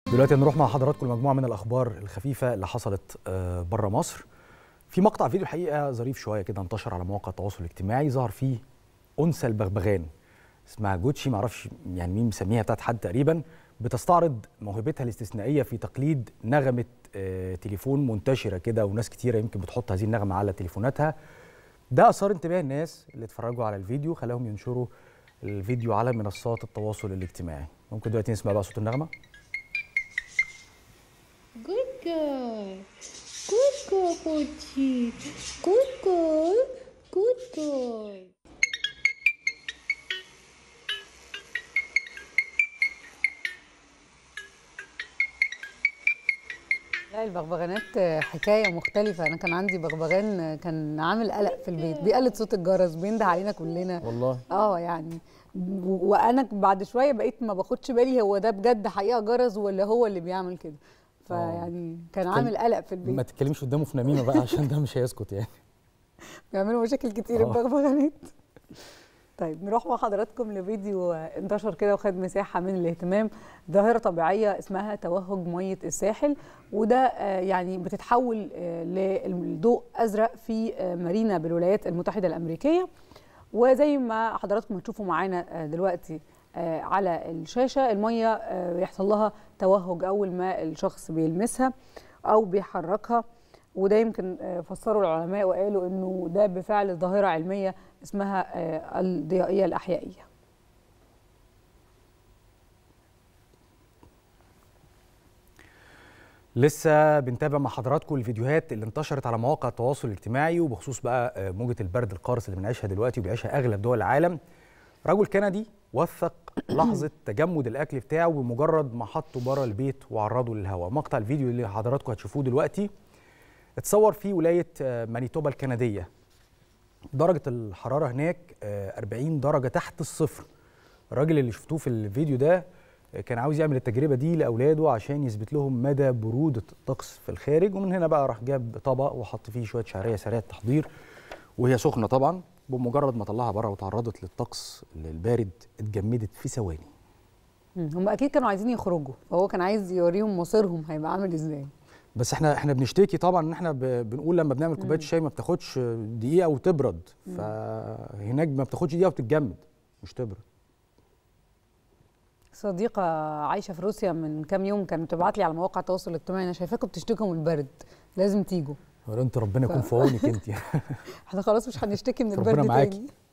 دلوقتي نروح مع حضراتكم لمجموعة من الأخبار الخفيفة اللي حصلت بره مصر. في مقطع فيديو الحقيقة ظريف شوية كده انتشر على مواقع التواصل الاجتماعي، ظهر فيه أنثى البغبغان اسمها جوتشي، معرفش يعني مين مسميها، بتاعت حد تقريبا، بتستعرض موهبتها الاستثنائية في تقليد نغمة تليفون منتشرة كده، وناس كتيرة يمكن بتحط هذه النغمة على تليفوناتها. ده أثار انتباه الناس اللي اتفرجوا على الفيديو، خلاهم ينشروا الفيديو على منصات التواصل الاجتماعي. ممكن دلوقتي نسمع بقى صوت النغمة. Good girl. Good girl, Gucci. Good girl. Good girl. لا، البغبغانات حكاية مختلفة. أنا كان عندي بغبغان كان عامل قلق في البيت، بيقلد صوت الجرس، بينده علينا كلنا والله يعني. وأنا بعد شوية بقيت ما باخدش بالي هو ده بجد حقيقة جرس ولا هو اللي بيعمل كده. فيعني كان عامل قلق في البيت. ما تتكلمش قدامه في نميمة بقى عشان ده مش هيسكت يعني. بيعملوا مشاكل كتير البغبغانات. طيب نروح مع حضراتكم لفيديو انتشر كده وخد مساحة من الاهتمام. ظاهرة طبيعية اسمها توهج مية الساحل، وده يعني بتتحول للضوء أزرق في مارينا بالولايات المتحدة الأمريكية. وزي ما حضراتكم هتشوفوا معانا دلوقتي على الشاشة، المية يحصل لها توهج أول ما الشخص بيلمسها أو بيحركها، وده يمكن فسروا العلماء وقالوا انه ده بفعل ظاهره علميه اسمها الضيائيه الاحيائيه. لسه بنتابع مع حضراتكم الفيديوهات اللي انتشرت على مواقع التواصل الاجتماعي، وبخصوص بقى موجة البرد القارس اللي بنعيشها دلوقتي وبيعيشها اغلب دول العالم. رجل كندي وثق لحظة تجمد الأكل بتاعه بمجرد ما حطه بره البيت وعرضه للهواء. مقطع الفيديو اللي حضراتكم هتشوفوه دلوقتي اتصور في ولاية مانيتوبا الكندية. درجة الحرارة هناك 40 درجة تحت الصفر. الراجل اللي شفتوه في الفيديو ده كان عاوز يعمل التجربة دي لأولاده عشان يثبت لهم مدى برودة الطقس في الخارج، ومن هنا بقى راح جاب طبق وحط فيه شوية شعرية سريعة التحضير وهي سخنة طبعا. بمجرد ما طلعها بره وتعرضت للطقس البارد اتجمدت في ثواني. هم أكيد كانوا عايزين يخرجوا، فهو كان عايز يوريهم مصيرهم هيبقى عامل ازاي. بس احنا بنشتكي طبعا ان احنا بنقول لما بنعمل كوبايه الشاي ما بتاخدش دقيقه وتبرد، فهناك ما بتاخدش دقيقه وتتجمد مش تبرد. صديقه عايشه في روسيا من كام يوم كانت بتبعت لي على مواقع التواصل الاجتماعي، انا شايفاكم بتشتكوا من البرد، لازم تيجوا. انت ربنا يكون في عونك انت. احنا خلاص مش هنشتكي من البرد ربنا معاكي. تاني.